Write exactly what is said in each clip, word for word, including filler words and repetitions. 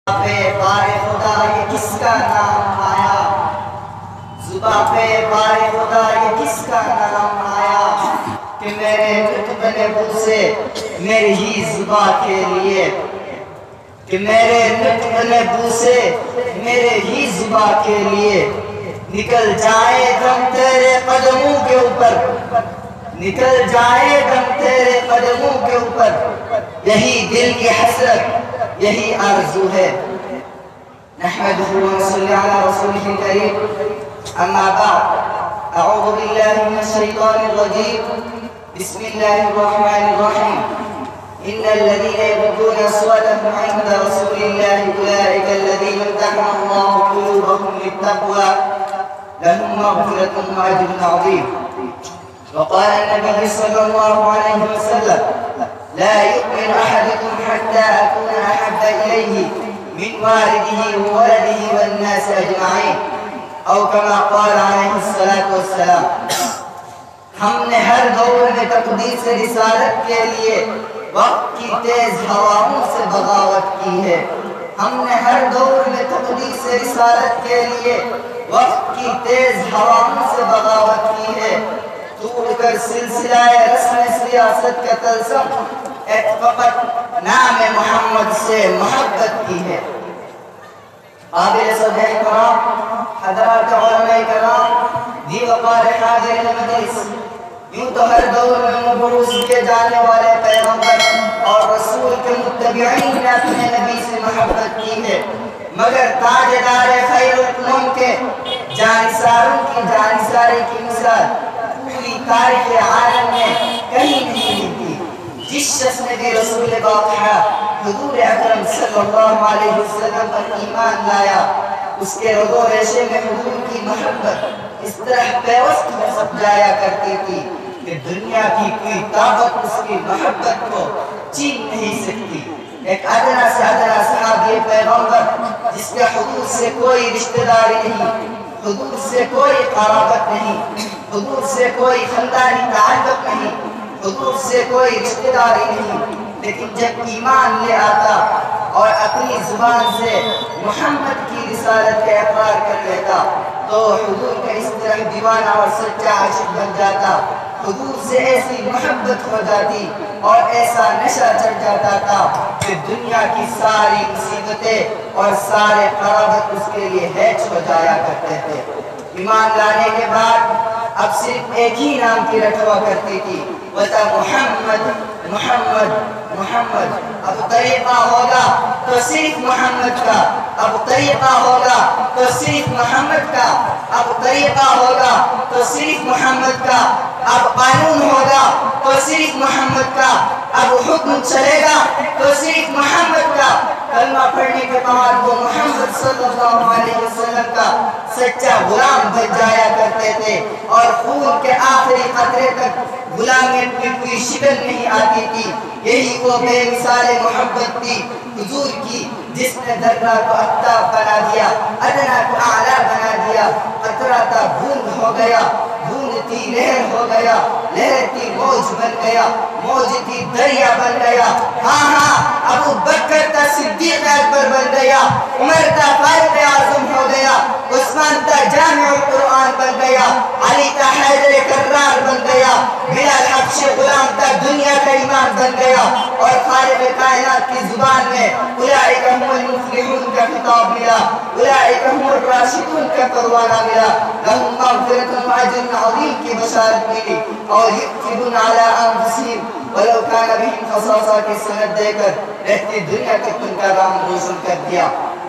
پہ بار خدا یہ کس کا نام آیا، زباں پہ بار خدا یہ کس کا نام آیا کہ میرے نطق نبو سے میری ہی زباں کے لیے، کہ میرے نطق نبو سے میرے ہی زباں کے لیے نکل جائے دم تیرے قدموں کے اوپر، نکل جائے دم تیرے قدموں کے اوپر، یہی دل کی حسرت یہی آرزو ہے۔ نحمده ونصلي على رسوله الكريم، اما بعد، اعوذ بالله من الشيطان الرجيم، بسم الله الرحمن الرحيم۔ ان الذين يغضون اصواتهم عند رسول الله اولئك الذين امتحن الله قلوبهم للتقوى لهم مغفرة واجر عظيم۔ وقال النبي صلى الله عليه وسلم: لا يؤمن أحدكم حتى أكون أحب إليه من والده وولده والناس أجمعين، أو كما قال عليه الصلاة والسلام۔ ہم نے ہر دور میں تقدیس رسالت کے لیے وقت کی تیز ہواؤں سے بغاوت کی ہے، ہم نے ہر دور میں تقدیس رسالت کے لیے وقت کی تیز ہواؤں سے بغاوت کی ہے، توڑ کر سلسلہ رسم سیاست کا طلسم ایک فقط نام محمد سے محبت کی ہے۔ قابل صدر کرام، حضرات علماء کرام، دی وقار حاضرین مجلس، یوں تو ہر دور میں مبعوث کے جانے والے پیغمبر اور رسول کے متبعین نے اپنے نبی سے محبت کی ہے، مگر تاجدار خیر الامم کے جانثاروں کی جانثاری کی مثال پوری تاریخ عالم میں کہیں نہیں ملتی۔ جس شخص نے بھی رسول باقیہ حضور اکرم صلی اللہ علیہ وسلم پر ایمان لایا، اس کے رگ و ریشے میں حضور کی محبت اس طرح پیوست میں سب جایا کرتی تھی کہ دنیا کی کوئی طاقت اس کی محبت کو چین نہیں سکتی۔ ایک ادنا سے ادنا صحابی پیغمبر جس کے حضور سے کوئی رشتہ داری نہیں، حضور سے کوئی قرابت نہیں، حضور سے کوئی خاندانی تعلق نہیں، حضور سے کوئی رشتہ داری نہیں، لیکن جب ایمان لے آتا اور اپنی زبان سے محمد کی رسالت کا اقرار کر لیتا تو حضور کا اس طرح دیوانہ اور سچا عاشق بن جاتا، حضور سے ایسی محبت ہو جاتی اور ایسا نشہ چڑھ جاتا تھا کہ دنیا کی ساری مصیبتیں اور سارے قرابت اس کے لیے ہیچ ہو جایا کرتے تھے۔ ایمان لانے کے بعد اب صرف ایک ہی نام کی رٹ ہوا کرتی تھی، وہ تھا محمد محمد محمد۔ اب طریقہ ہوگا تو صرف محمد کا، اب طریقہ ہوگا تو صرف محمد کا، اب طریقہ ہوگا تو صرف محمد کا، اب قانون ہوگا تو صرف محمد کا، اب حکم چلے گا تو صرف محمد کا۔ کلمہ پڑھنے کے بعد وہ محمد صلی اللہ علیہ وسلم کا سچا غلام بن جایا کرتے تھے اور خون کے آخری قطرے تک غلامیت میں کوئی شکل نہیں آتی تھی۔ یہی وہ بے مثال محبت تھی حضور کی جس نے ذرہ کو افتاب بنا دیا، ادنا کو اعلیٰ بنا دیا، قطرہ تھا بوند ہو گیا، بوند تھی لہر ہو گیا، لہر تھی موج بن گیا، موج تھی دریا بن گیا۔ ہاں ہاں ابو بکر تا صدیق اکبر بن گیا، عمر تا فاروق اعظم ہو گیا، عثمان تا جامع القرآن بن گیا، علی تا حیدر کرار بن گیا، بلال حبشی غلام تا دنیا کا ایمان بن گیا، اور خالق کائنات کی زبان میں اولئک هم المفلحون کا خطاب ملا، اولئک هم الراشدون کا پروانہ ملا، لهم مغفرة واجر عظیم کی بشارت ملی، اور یؤثرون علی انفسهم ولو کان بهم خصاصہ کی سند دے کر رہتی دنیا کے ان کا نام روشن کر دیا۔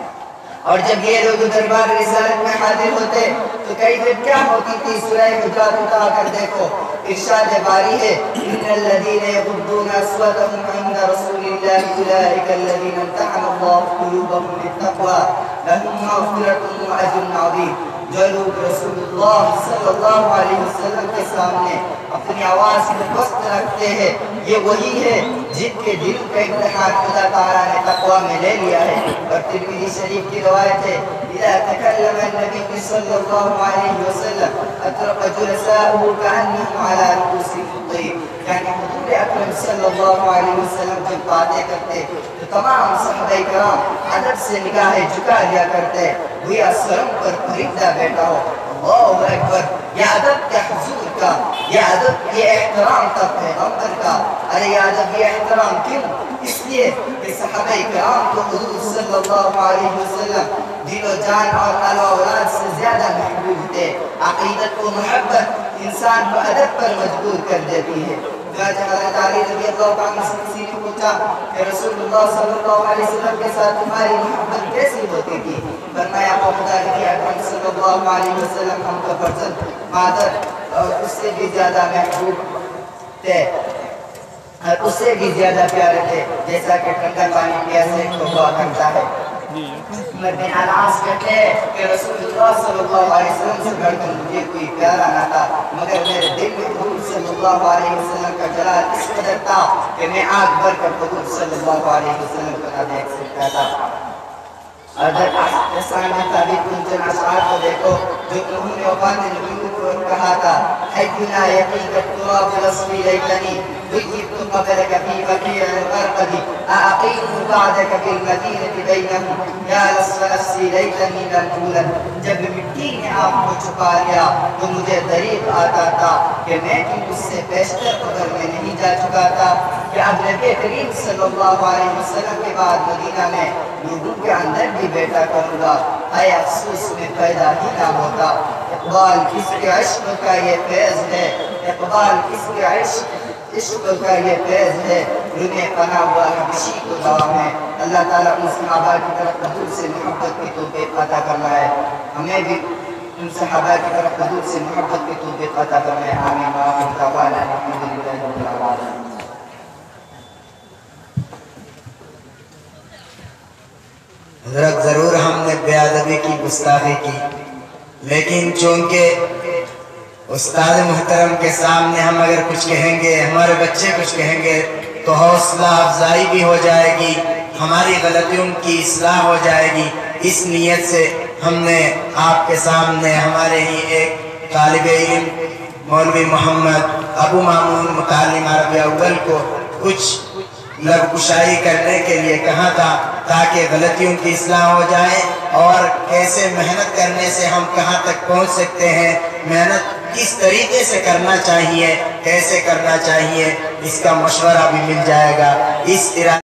اور جب یہ لوگ دربار رسالت میں حاضر ہوتے تو کیفیت کیا ہوتی تھی؟ سورہ حجرات اٹھا کر دیکھو، ارشاد باری ہے: ان الذين يغضون اصواتهم عند رسول الله اولئك الذين امتحن الله قلوبهم للتقوى لهم مغفرة واجر عظیم۔ جو لوگ رسول اللہ صلی اللہ علیہ وسلم کے سامنے اپنی آواز کو پست رکھتے ہیں، یہ وہی ہے جن کے دل کا امتحان خدا تعالیٰ نے تقوی میں لے لیا ہے۔ اور ترمذی شریف کی روایت ہے: اذا تکلم النبی صلی اللہ علیہ وسلم اطرق جلساؤه كأنهم على رؤوس الطير، یعنی حضور اکرم صلی اللہ علیہ وسلم جب باتیں کرتے तमाम सहाबाए कराम अदब से निगाहें झुका लिया करते, गोया सरम पर परिंदा बैठा हो। अल्लाहु अकबर, ये अदब क्या हुजूर का, ये अदब ये एहतराम था पैगंबर का। अरे ये अदब ये एहतराम क्यों? इसलिए कि सहाबाए कराम को हुजूर सल्लल्लाहु अलैहि वसल्लम दिलो जान और आला औलाद से ज्यादा महबूब थे। अकीदत को मोहब्बत इंसान को अदब पर मजबूर कर देती है। हज़रत अली रज़ियल्लाहु अन्हु से किसी ने पूछा कि रसूलुल्लाह सल्लल्लाहु अलैहि वसल्लम के साथ तुम्हारी मोहब्बत कैसी होती थी? फरमाया खुदा के अकरम सल्लल्लाहु अलैहि वसल्लम हमको फर्जंद मादर और उससे भी ज्यादा महबूब थे और उससे भी ज्यादा प्यारे थे, जैसा कि ठंडा पानी प्यासे को हुआ करता है। मर्द अनास कहते हैं कि रसूलुल्लाह सल्लल्लाहु अलैहि वसल्लम से बढ़कर मुझे कोई प्यारा ना था, मगर मेरे दिल में हुजूर सल्लल्लाहु अलैहि वसल्लम का जलाल इस कदर था कि मैं आग भरकर हुजूर सल्लल्लाहु अलैहि वसल्लम को ना देख सकता था। अदर आसाना ताबीक उनके अशआर को देखो जो उन्होंने औकात नबी को कहा था, हय्युना यकीकत तुराब रस्मी लैतनी बुय्यतु क़ब्रक फी बकीअ अल-ग़रक़दी अअक़ीमु बअदक बिल मदीनति बैनहुम या नफ्सी लैतनी लम तूलद। जब मिट्टी ने आपको छुपा लिया तो मुझे दरीक आता था कि मैं भी उससे बेशतर कब्र में नहीं जा चुका था कि अब नबी करीम सल्लल्लाहु अलैहि वसल्लम के बाद मदीना में लोगों के अंदर भी बैठा करूँगा। हाय अफसोस में पैदा ही ना होता। इक़बाल किसके इश्क़ का ये फैज़ है, इक़बाल किसके इश्क़ इश्क़ का ये फैज़ है, रुने पना हुआ हबशी को दवा में। अल्लाह ताला उन सहाबा की तरफ हुजूर से मोहब्बत की तौफ़ीक़ अता फरमाए, हमें भी उन सहाबा की तरफ हुजूर से मोहब्बत की तौफ़ीक़ अता फरमाए। आमीन व आखिर दअवाना अल्हम्दुलिल्लाहि रब्बिल आलमीन। हज़रत ज़रूर हमने बेअदबी की, गुस्ताखी की, लेकिन चूँकि उस्ताद मुहतरम के सामने हम अगर कुछ कहेंगे, हमारे बच्चे कुछ कहेंगे तो हौसला अफजाई भी हो जाएगी, हमारी गलतियों की इस्लाह हो जाएगी। इस नीयत से हमने आपके सामने हमारे ही एक तालिब इल्म मौलवी मोहम्मद अबू मामून मुतालिम अरबी अव्वल को कुछ लबकुशाई करने के लिए कहा था, ताकि गलतियों की इस्लाह हो जाए और कैसे मेहनत करने से हम कहाँ तक पहुँच सकते हैं, मेहनत किस तरीके से करना चाहिए, कैसे करना चाहिए, इसका मशवरा भी मिल जाएगा। इस